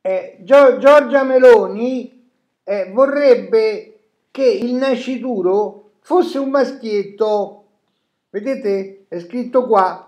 Giorgia Meloni vorrebbe che il nascituro fosse un maschietto. Vedete? È scritto qua.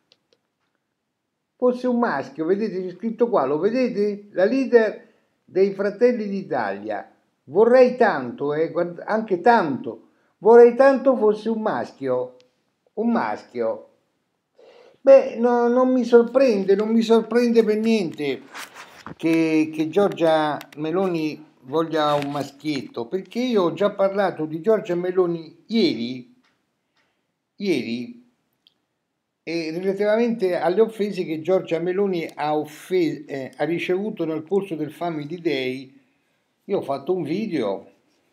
Fosse un maschio, vedete? C'è scritto qua, lo vedete? La leader dei Fratelli d'Italia. Vorrei tanto, anche tanto, vorrei tanto fosse un maschio. Un maschio. Beh, no, non mi sorprende per niente che Giorgia Meloni voglia un maschietto, perché io ho già parlato di Giorgia Meloni ieri, e relativamente alle offese che Giorgia Meloni ha ricevuto nel corso del Family Day. Io ho fatto un video,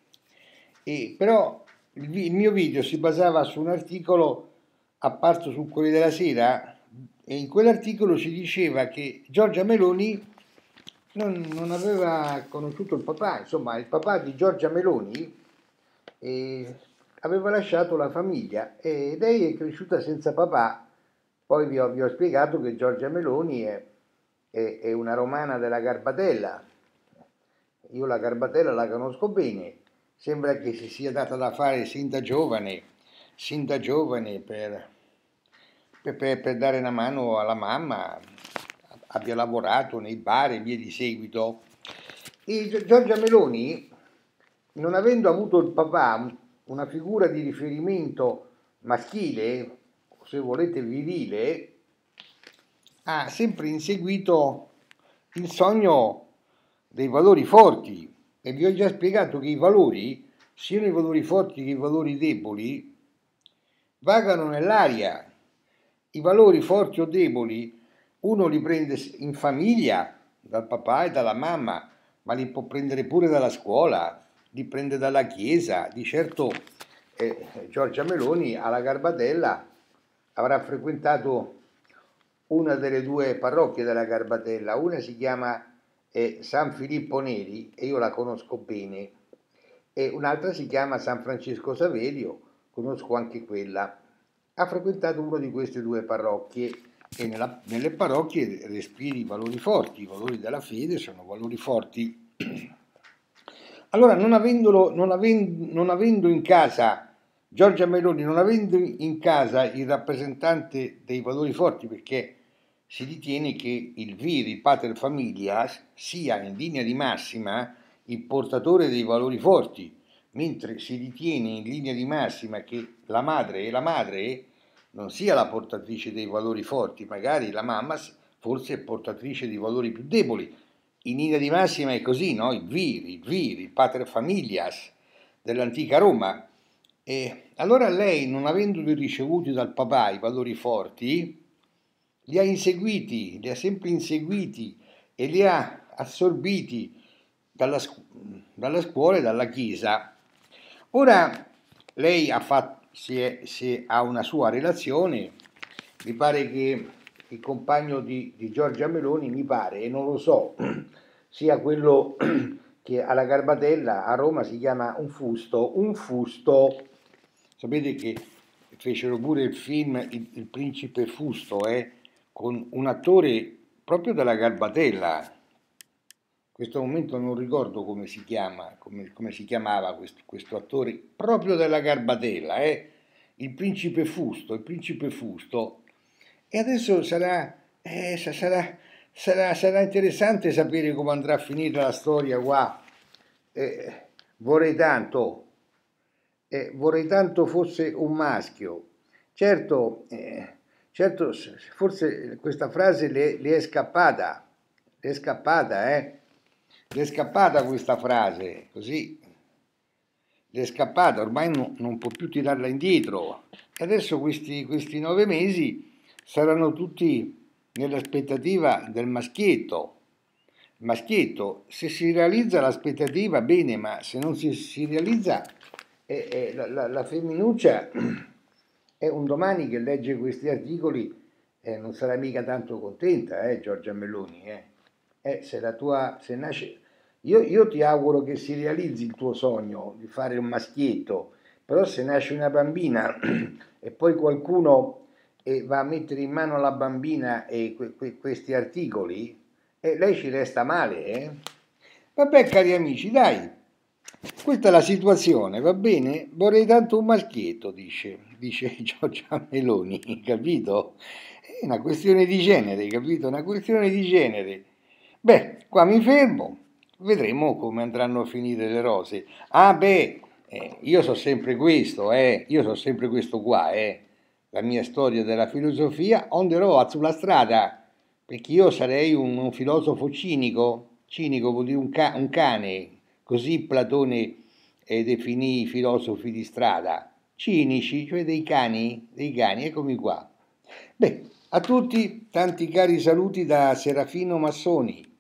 però il mio video si basava su un articolo apparso sul Corriere della Sera, e in quell'articolo si diceva che Giorgia Meloni non aveva conosciuto il papà, insomma il papà di Giorgia Meloni aveva lasciato la famiglia e lei è cresciuta senza papà. Poi vi ho spiegato che Giorgia Meloni è una romana della Garbatella. Io la Garbatella la conosco bene, sembra che si sia data da fare sin da giovane per dare una mano alla mamma, abbia lavorato nei bar e via di seguito. E Giorgia Meloni, non avendo avuto il papà, una figura di riferimento maschile, o se volete virile, ha sempre inseguito il sogno dei valori forti, e vi ho già spiegato che i valori, siano i valori forti che i valori deboli, vagano nell'aria. I valori forti o deboli uno li prende in famiglia, dal papà e dalla mamma, ma li può prendere pure dalla scuola, li prende dalla chiesa. Di certo Giorgia Meloni alla Garbatella avrà frequentato una delle due parrocchie della Garbatella. Una si chiama San Filippo Neri, e io la conosco bene, e un'altra si chiama San Francesco Saverio, conosco anche quella. Ha frequentato una di queste due parrocchie, e nelle parrocchie respiri i valori forti, i valori della fede sono valori forti. Allora, non avendo in casa Giorgia Meloni, non avendo in casa il rappresentante dei valori forti, perché si ritiene che il vir, il pater familias, sia in linea di massima il portatore dei valori forti, mentre si ritiene in linea di massima che la madre non sia la portatrice dei valori forti, magari la mamma forse è portatrice di valori più deboli. In linea di massima è così, no? Il pater familias dell'antica Roma. E allora lei, non avendoli ricevuti dal papà i valori forti, li ha inseguiti, li ha sempre inseguiti e li ha assorbiti dalla scuola e dalla chiesa. Ora lei ha una sua relazione, mi pare che il compagno di Giorgia Meloni, mi pare, e non lo so, sia quello che alla Garbatella a Roma si chiama un fusto. Sapete che fecero pure il film Il principe Fusto, con un attore proprio della Garbatella. In questo momento non ricordo come si chiamava questo attore proprio della Garbatella, il principe Fusto. E adesso sarà interessante sapere come andrà a finire la storia qua. Vorrei tanto fosse un maschio. Certo, forse questa frase le è scappata, le è scappata questa frase, così, le è scappata, ormai non può più tirarla indietro. E adesso questi 9 mesi saranno tutti nell'aspettativa del maschietto. Il maschietto, se si realizza l'aspettativa, bene, ma se non si realizza, la femminuccia è un domani che legge questi articoli, non sarà mica tanto contenta, Giorgia Meloni. Se nasce, io ti auguro che si realizzi il tuo sogno di fare un maschietto, però se nasce una bambina e poi qualcuno va a mettere in mano alla bambina questi articoli, Lei ci resta male, eh? Vabbè, cari amici, dai, questa è la situazione, va bene? Vorrei tanto un maschietto, dice Giorgia Meloni, capito? È una questione di genere, capito? Una questione di genere. Beh, qua mi fermo, vedremo come andranno a finire le rose. Ah, beh, io so sempre questo, io so sempre questo qua, la mia storia della filosofia on the road, sulla strada, perché io sarei un filosofo cinico vuol dire un cane, così Platone definì i filosofi di strada, cinici, cioè dei cani, eccomi qua. Beh, a tutti tanti cari saluti da Serafino Massoni.